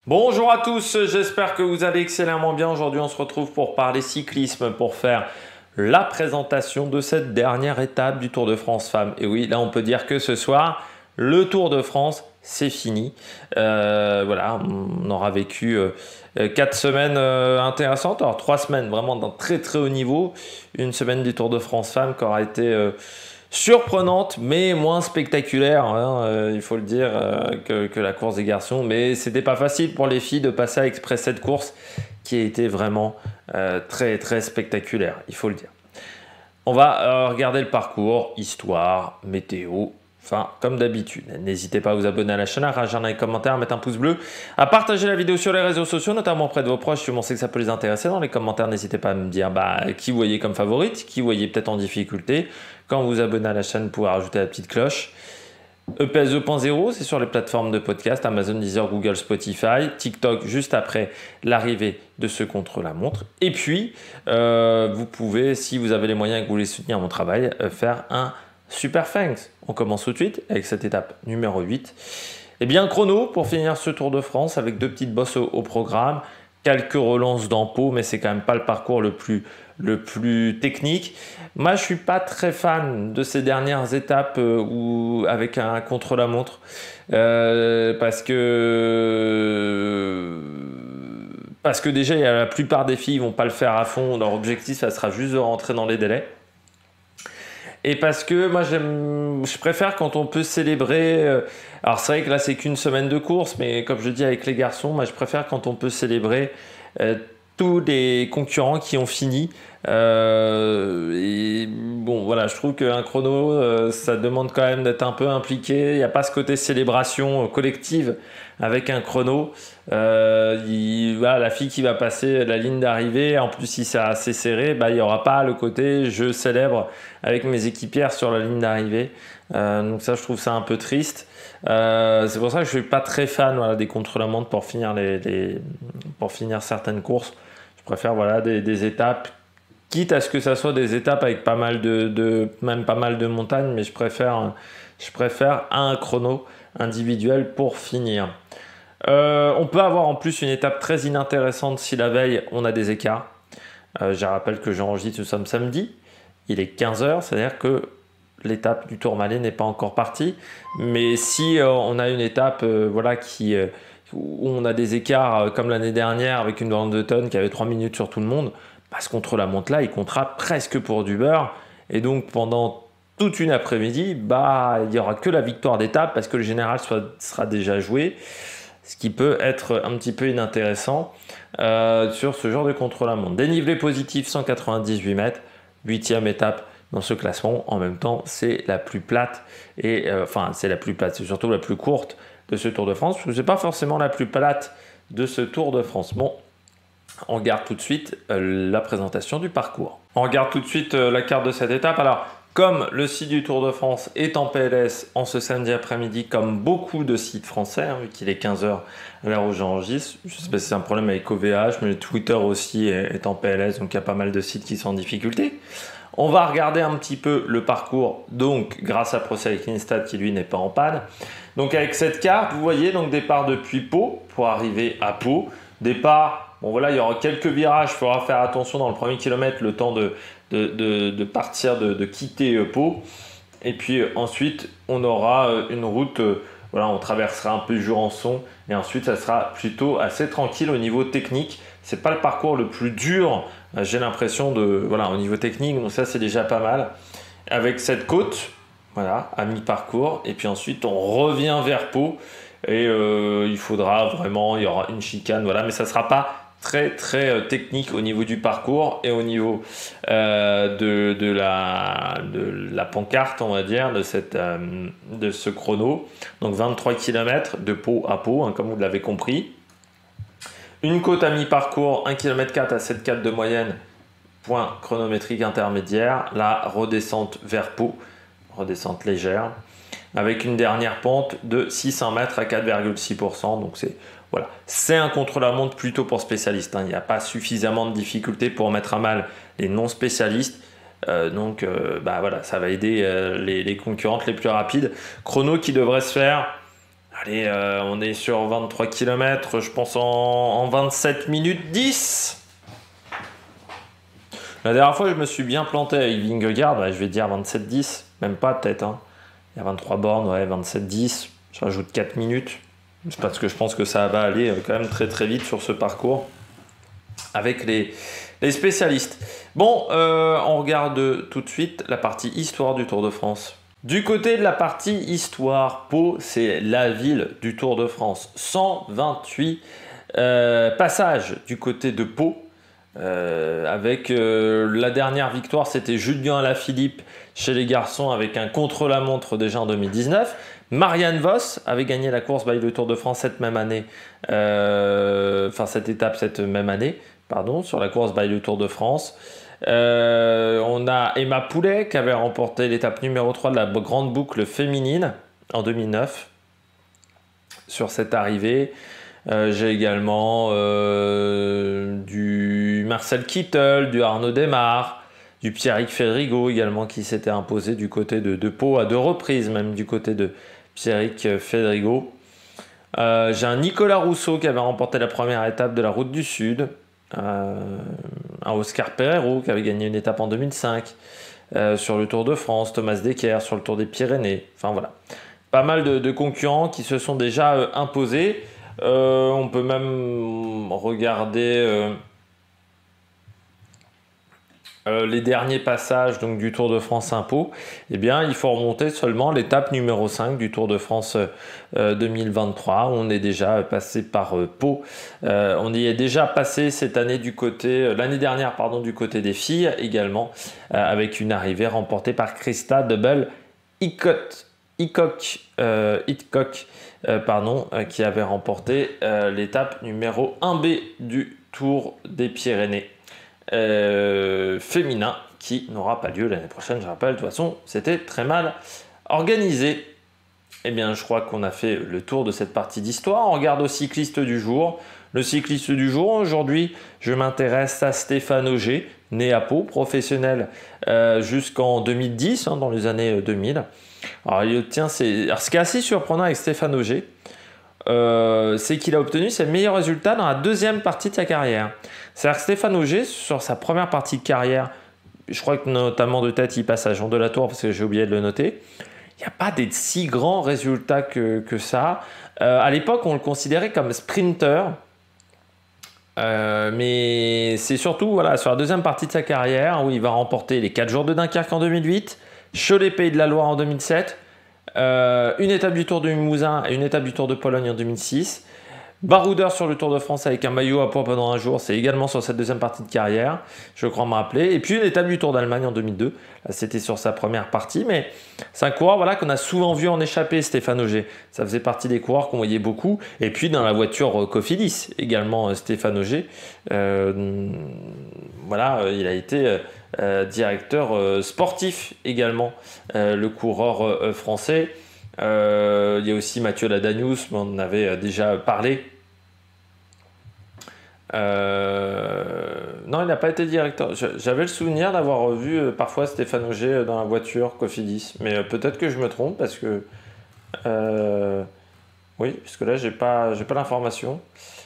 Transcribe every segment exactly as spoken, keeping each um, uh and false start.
Bonjour à tous, j'espère que vous allez excellemment bien. Aujourd'hui, on se retrouve pour parler cyclisme, pour faire la présentation de cette dernière étape du Tour de France Femmes. Et oui, là, on peut dire que ce soir, le Tour de France, c'est fini. Euh, voilà, on aura vécu euh, quatre semaines euh, intéressantes. Alors, trois semaines vraiment d'un très très haut niveau. Une semaine du Tour de France Femmes qui aura été euh, surprenante, mais moins spectaculaire, hein, euh, il faut le dire, euh, que, que la course des garçons. Mais c'était pas facile pour les filles de passer à exprès cette course qui a été vraiment euh, très très spectaculaire, il faut le dire. On va euh, regarder le parcours, histoire, météo, enfin comme d'habitude. N'hésitez pas à vous abonner à la chaîne, à réagir dans les commentaires, à mettre un pouce bleu, à partager la vidéo sur les réseaux sociaux, notamment auprès de vos proches si vous pensez que ça peut les intéresser. Dans les commentaires, n'hésitez pas à me dire bah, qui vous voyez comme favorite, qui vous voyez peut-être en difficulté. Quand vous vous abonnez à la chaîne, vous pouvez rajouter la petite cloche. E P S deux point zéro, c'est sur les plateformes de podcast, Amazon, Deezer, Google, Spotify, TikTok juste après l'arrivée de ce contre-la-montre. Et puis, euh, vous pouvez, si vous avez les moyens et que vous voulez soutenir mon travail, euh, faire un super thanks. On commence tout de suite avec cette étape numéro huit. Et bien, chrono pour finir ce Tour de France avec deux petites bosses au, au programme, quelques relances dans Pau, mais c'est quand même pas le parcours le plus, le plus technique. Moi, je suis pas très fan de ces dernières étapes euh, où, avec un contre-la-montre euh, parce que parce que déjà, il y a la plupart des filles ne vont pas le faire à fond. Leur objectif, ça sera juste de rentrer dans les délais. Et parce que moi, j'aime, je préfère quand on peut célébrer. Euh, alors, c'est vrai que là, c'est qu'une semaine de course, mais comme je dis avec les garçons, moi, je préfère quand on peut célébrer euh, tous les concurrents qui ont fini. Euh, et bon, voilà, je trouve qu'un chrono, euh, ça demande quand même d'être un peu impliqué. Il n'y a pas ce côté célébration collective avec un chrono. Euh, il, voilà, la fille qui va passer la ligne d'arrivée, en plus, si c'est assez serré, bah, il n'y aura pas le côté je célèbre avec mes équipières sur la ligne d'arrivée. Euh, donc, ça, je trouve ça un peu triste. Euh, c'est pour ça que je ne suis pas très fan voilà, des contre-la-montre pour finir, les, les, pour finir certaines courses. Je préfère voilà, des, des étapes, quitte à ce que ça soit des étapes avec pas mal de, de même pas mal de montagnes, mais je préfère, je préfère un chrono individuel pour finir. Euh, on peut avoir en plus une étape très inintéressante si la veille on a des écarts. Euh, je rappelle que j'enregistre, nous sommes samedi, il est quinze heures, c'est-à-dire que l'étape du Tourmalet n'est pas encore partie. Mais si euh, on a une étape euh, voilà, qui, euh, où on a des écarts euh, comme l'année dernière avec une bande de tonnes qui avait trois minutes sur tout le monde, bah, ce contre-la-montre là, il comptera presque pour du beurre. Et donc pendant toute une après-midi, bah, il n'y aura que la victoire d'étape parce que le général soit, sera déjà joué. Ce qui peut être un petit peu inintéressant euh, sur ce genre de contre-la-montre. Dénivelé positif, cent quatre-vingt-dix-huit mètres, huitième étape dans ce classement. En même temps, c'est la plus plate, et euh, enfin, c'est la plus plate, c'est surtout la plus courte de ce Tour de France, parce que c'est pas forcément la plus plate de ce Tour de France. Bon, on regarde tout de suite euh, la présentation du parcours. On regarde tout de suite euh, la carte de cette étape. Alors, comme le site du Tour de France est en P L S en ce samedi après-midi, comme beaucoup de sites français, hein, vu qu'il est quinze heures à l'heure où j'enregistre, je sais pas si c'est un problème avec O V H, mais Twitter aussi est, est en P L S, donc il y a pas mal de sites qui sont en difficulté. On va regarder un petit peu le parcours, donc grâce à ProCyclingStats qui lui n'est pas en panne. Donc avec cette carte, vous voyez donc départ depuis Pau pour arriver à Pau. Départ, bon voilà, il y aura quelques virages, il faudra faire attention dans le premier kilomètre, le temps de, de, de, de partir, de, de quitter Pau. Et puis ensuite, on aura une route, voilà, on traversera un peu Jurançon et ensuite ça sera plutôt assez tranquille au niveau technique. C'est pas le parcours le plus dur, j'ai l'impression de, voilà, au niveau technique, donc ça c'est déjà pas mal. Avec cette côte, voilà, à mi-parcours, et puis ensuite on revient vers Pau et euh, il faudra vraiment, il y aura une chicane, voilà, mais ça sera pas très très euh, technique au niveau du parcours et au niveau euh, de, de, la, de la pancarte, on va dire, de, cette, euh, de ce chrono. Donc vingt-trois kilomètres de Pau à Pau, hein, comme vous l'avez compris. Une côte à mi-parcours, un virgule quatre kilomètres à sept virgule quatre de moyenne, point chronométrique intermédiaire. La redescente vers Pau, redescente légère, avec une dernière pente de six cents mètres à quatre virgule six pour cent. Donc c'est voilà, c'est un contre-la-montre plutôt pour spécialistes, hein. Il n'y a pas suffisamment de difficultés pour mettre à mal les non-spécialistes. Euh, donc euh, bah voilà, ça va aider euh, les, les concurrentes les plus rapides. Chrono qui devrait se faire, allez, euh, on est sur vingt-trois kilomètres, je pense en, en vingt-sept minutes dix. La dernière fois, je me suis bien planté avec Vingegaard, ouais, je vais dire vingt-sept dix, même pas peut-être. Hein. Il y a vingt-trois bornes, ouais, vingt-sept dix, je rajoute quatre minutes. C'est parce que je pense que ça va aller quand même très très vite sur ce parcours avec les, les spécialistes. Bon, euh, on regarde tout de suite la partie histoire du Tour de France. Du côté de la partie histoire, Pau, c'est la ville du Tour de France. cent vingt-huit euh, passages du côté de Pau. Euh, avec euh, la dernière victoire, c'était Julien Alaphilippe chez les garçons avec un contre-la-montre déjà en deux mille dix-neuf. Marianne Vos avait gagné la course by le Tour de France cette même année, euh, enfin cette étape cette même année, pardon, sur la course by le Tour de France. Euh, on a Emma Poulet qui avait remporté l'étape numéro trois de la grande boucle féminine en deux mille neuf sur cette arrivée. Euh, j'ai également euh, du Marcel Kittel, du Arnaud Démare, du Pierrick Fédrigo également qui s'était imposé du côté de, de Pau à deux reprises, même du côté de Pierrick Fédrigo. Euh, j'ai un Nicolas Rousseau qui avait remporté la première étape de la Route du Sud. Euh, un Oscar Pereiro qui avait gagné une étape en deux mille cinq euh, sur le Tour de France. Thomas Decker sur le Tour des Pyrénées. Enfin voilà, pas mal de, de concurrents qui se sont déjà euh, imposés. Euh, on peut même regarder euh, euh, les derniers passages donc, du Tour de France Impôt. Eh bien, il faut remonter seulement l'étape numéro cinq du Tour de France euh, deux mille vingt-trois. On est déjà passé par euh, Pau. Euh, on y est déjà passé cette année du côté, euh, l'année dernière pardon, du côté des filles également, euh, avec une arrivée remportée par Krista Double Hickok. Hickok, euh, Hickok euh, pardon, euh, qui avait remporté euh, l'étape numéro un B du Tour des Pyrénées euh, féminin qui n'aura pas lieu l'année prochaine, je rappelle. De toute façon, c'était très mal organisé. Eh bien, je crois qu'on a fait le tour de cette partie d'histoire. On regarde au cycliste du jour. Le cycliste du jour, aujourd'hui, je m'intéresse à Stéphane Ogier, né à Pau, professionnel euh, jusqu'en deux mille dix, hein, dans les années deux mille. Alors, il obtient ses... Alors, ce qui est assez surprenant avec Stéphane Ogier, euh, c'est qu'il a obtenu ses meilleurs résultats dans la deuxième partie de sa carrière. C'est-à-dire que Stéphane Ogier, sur sa première partie de carrière, je crois que notamment de tête, il passe à Jean Delatour parce que j'ai oublié de le noter. Il n'y a pas des si grands résultats que, que ça. Euh, à l'époque, on le considérait comme sprinter. Euh, mais c'est surtout voilà, sur la deuxième partie de sa carrière où il va remporter les quatre jours de Dunkerque en deux mille huit, Cholet Pays de la Loire en deux mille sept, euh, une étape du Tour de Limousin et une étape du Tour de Pologne en deux mille six. Baroudeur sur le Tour de France avec un maillot à poids pendant un jour, c'est également sur cette deuxième partie de carrière, je crois me rappeler. Et puis une étape du Tour d'Allemagne en deux mille deux, là c'était sur sa première partie, mais c'est un coureur voilà, qu'on a souvent vu en échappée, Stéphane Ogier. Ça faisait partie des coureurs qu'on voyait beaucoup. Et puis dans la voiture Cofidis, également Stéphane Ogier. Euh, voilà, il a été euh, directeur euh, sportif également, euh, le coureur euh, français. Euh, il y a aussi Mathieu Ladanius, on en avait déjà parlé. Euh, non, il n'a pas été directeur. J'avais le souvenir d'avoir vu euh, parfois Stéphane Ogier dans la voiture Cofidis, mais euh, peut-être que je me trompe parce que euh, oui, puisque là j'ai pas, j'ai pas l'information.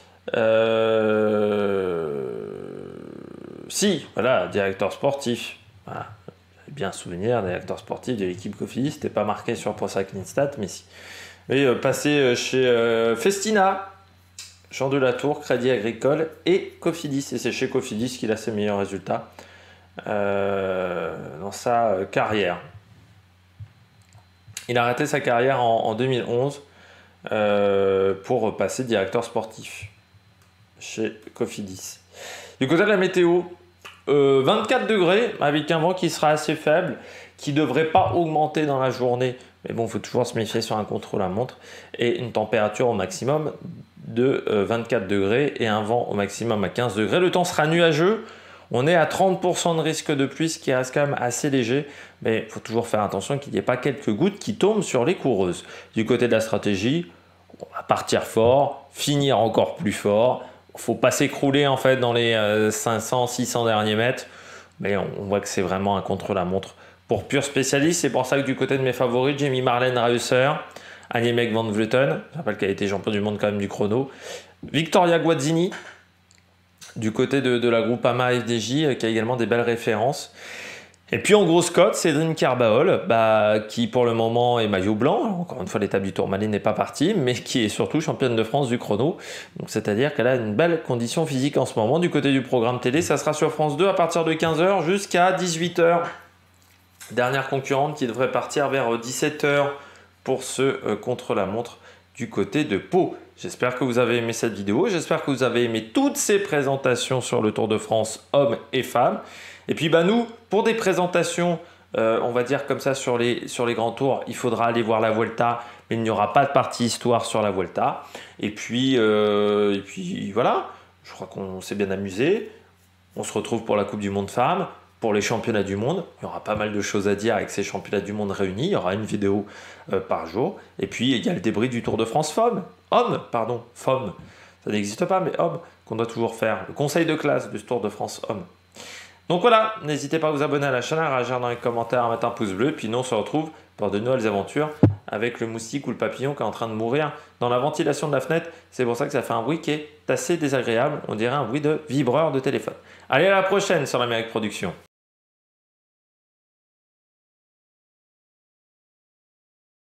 Euh, si, voilà, directeur sportif. Voilà. J'avais bien souvenir, directeur sportif de l'équipe Cofidis. C'était pas marqué sur ProCyclingStats, mais si. Et euh, passé chez euh, Festina. Jean Delatour, Crédit Agricole et Cofidis. Et c'est chez Cofidis qu'il a ses meilleurs résultats euh, dans sa carrière. Il a arrêté sa carrière en, en deux mille onze euh, pour passer directeur sportif chez Cofidis. Du côté de la météo, euh, vingt-quatre degrés avec un vent qui sera assez faible, qui ne devrait pas augmenter dans la journée. Mais bon, il faut toujours se méfier sur un contre-la-montre. Et une température au maximum de vingt-quatre degrés et un vent au maximum à quinze degrés. Le temps sera nuageux. On est à trente pour cent de risque de pluie, ce qui reste quand même assez léger. Mais il faut toujours faire attention qu'il n'y ait pas quelques gouttes qui tombent sur les coureuses. Du côté de la stratégie, on va partir fort, finir encore plus fort. Il ne faut pas s'écrouler en fait dans les cinq cents six cents derniers mètres. Mais on, on voit que c'est vraiment un contre-la-montre pour pur spécialiste. C'est pour ça que du côté de mes favoris, j'ai mis Marlène Reusser Annemiek van Vleuten, je rappelle qu'elle a été champion du monde quand même du chrono. Victoria Guazzini, du côté de, de la Groupama F D J, qui a également des belles références. Et puis en grosse cote, Cédrine Carbaol, bah, qui pour le moment est maillot blanc. Alors, encore une fois, l'étape du Tourmalet n'est pas partie, mais qui est surtout championne de France du chrono. Donc c'est-à-dire qu'elle a une belle condition physique en ce moment. Du côté du programme télé, ça sera sur France deux à partir de quinze heures jusqu'à dix-huit heures. Dernière concurrente qui devrait partir vers dix-sept heures pour ce euh, contre-la-montre du côté de Pau. J'espère que vous avez aimé cette vidéo. J'espère que vous avez aimé toutes ces présentations sur le Tour de France, hommes et femmes. Et puis bah, nous, pour des présentations, euh, on va dire comme ça sur les, sur les grands tours, il faudra aller voir la Vuelta, mais il n'y aura pas de partie histoire sur la Vuelta. Et puis, euh, et puis voilà, je crois qu'on s'est bien amusé. On se retrouve pour la Coupe du Monde Femmes, pour les championnats du monde. Il y aura pas mal de choses à dire avec ces championnats du monde réunis. Il y aura une vidéo euh, par jour. Et puis il y a le débrief du Tour de France Femmes. Hommes, pardon, Femmes. Ça n'existe pas, mais hommes, qu'on doit toujours faire. Le conseil de classe du Tour de France Hommes. Donc voilà, n'hésitez pas à vous abonner à la chaîne, à réagir dans les commentaires, à mettre un pouce bleu. Puis nous, on se retrouve pour de nouvelles aventures avec le moustique ou le papillon qui est en train de mourir dans la ventilation de la fenêtre. C'est pour ça que ça fait un bruit qui est assez désagréable. On dirait un bruit de vibreur de téléphone. Allez, à la prochaine sur l'Amérique Production.